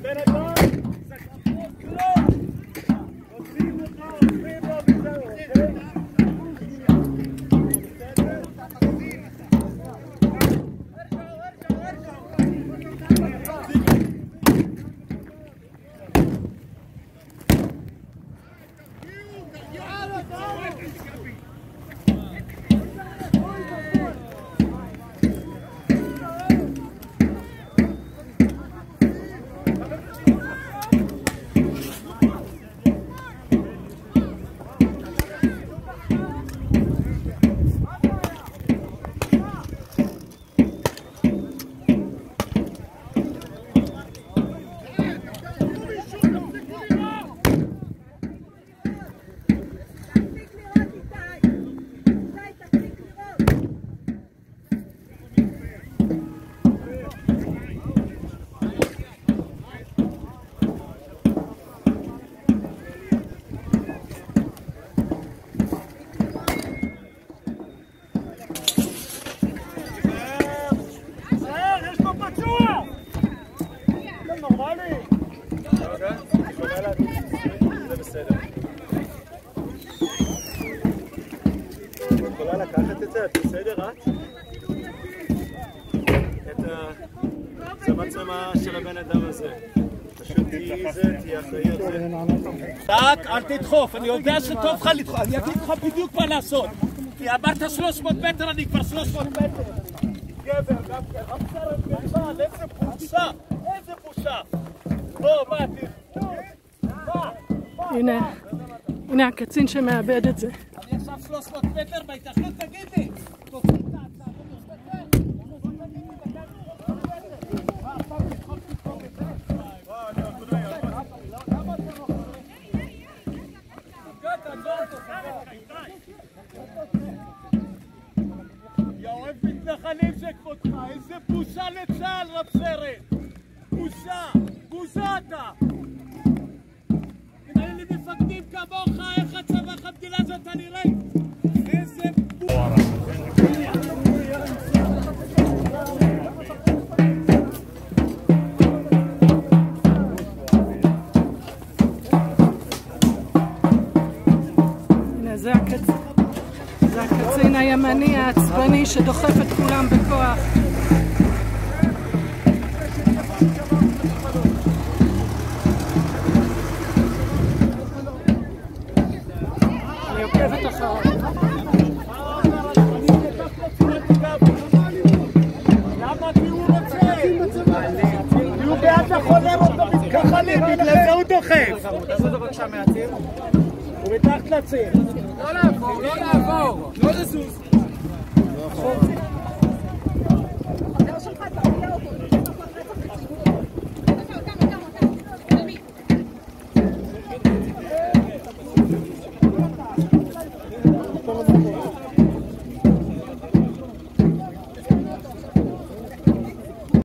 זה מצלמה של הבן אדם הזה. פשוט תהיי זה, תהיה אחראי על זה. רק, אל תדחוף, אני יודע שטוב לך לדחוף, אני אגיד לך בדיוק מה לעשות. כי אמרת 300 מטר, אני כבר 300 מטר. גבר, גם כן, המסרת בלבד, איזה בושה, איזה בושה. בוא, באתי. הנה הקצין שמאבד את זה. אני עכשיו 300 מטר בהתאחדות, תגידי. יאוהב מתנחלים שכבודך, איזה בושה לצה"ל רב סרן. בושה, בושה אתה. אם היו לי מפקדים כמוך, איך הצבא המדינה הזאת הנראית? איזה בושה. הנה זה הקצין הימני העצבני שדוחף את כולם בכוח. אני עוקבת אחריו. למה תהיו רוצה? תהיו בעד לחולל אותו מתנחלים, בגלל זה הוא דוחף. תעשו את זה בבקשה מהציר. הוא מתחת לציר. לא לעבור, לא לעבור. לא לזוז.